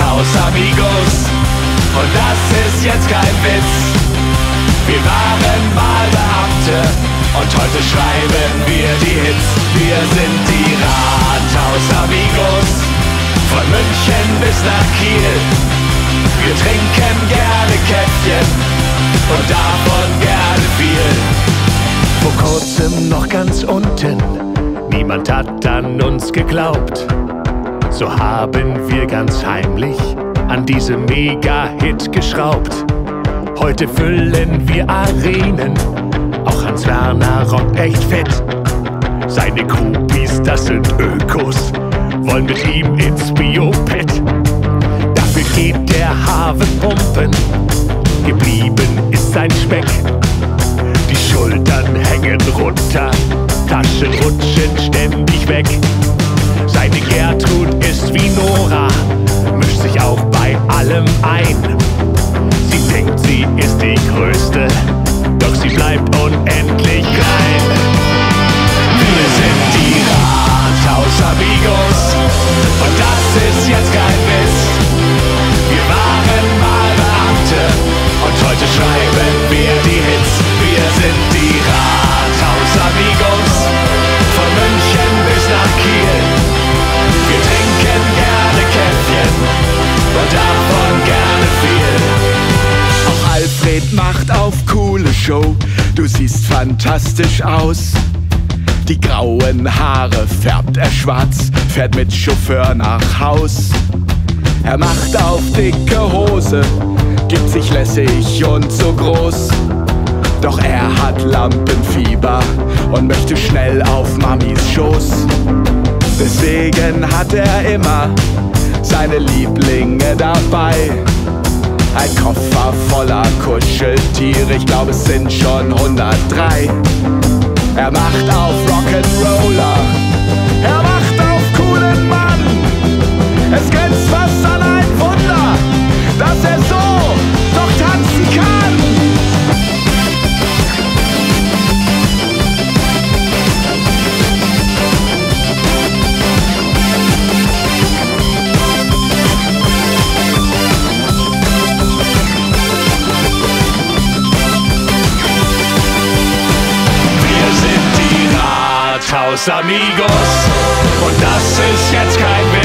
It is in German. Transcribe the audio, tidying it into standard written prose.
Rathaus Amigos. Und das ist jetzt kein Witz. Wir waren mal Beamte und heute schreiben wir die Hits. Wir sind die Rathaus Amigos, von München bis nach Kiel. Wir trinken gerne Käffchen und davon gerne viel. Vor kurzem noch ganz unten, niemand hat an uns geglaubt. So haben wir ganz heimlich an diesem Mega-Hit geschraubt. Heute füllen wir Arenen, auch Hans Werner rockt echt fett. Seine Groupies, das sind Ökos, wollen mit ihm ins Biopet. Dafür geht der Harve pumpen, geblieben ist sein Speck. Die Schultern hängen runter, Taschen rutschen ständig weg. Seine Gertrud ist wie Nora, mischt sich auch bei allem ein. Sie denkt, sie ist die Größte, doch sie bleibt unendlich klein. Wir sind die Rathaus Amigos und das ist jetzt kein Witz. Wir waren mal Beamte und heute schreiben wir die Hits. Wir sind die Rathaus Amigos, von München bis nach Kiel. Wir trinken gerne Käffchen und davon gerne viel. Auch Alfred macht auf coole Show, du siehst fantastisch aus. Die grauen Haare färbt er schwarz, fährt mit Chauffeur nach Haus. Er macht auf dicke Hose, gibt sich lässig und so groß. Doch er hat Lampenfieber und möchte schnell auf Mamis Schoß. Deswegen hat er immer seine Lieblinge dabei. Ein Koffer voller Kuscheltiere, ich glaube es sind schon 103. Er macht auf Rock'n'Roller, er macht auf coolen Mann. Es grenzt fast an ein Wunder, dass er so noch tanzen kann. Rathaus Amigos und das ist jetzt kein Witz.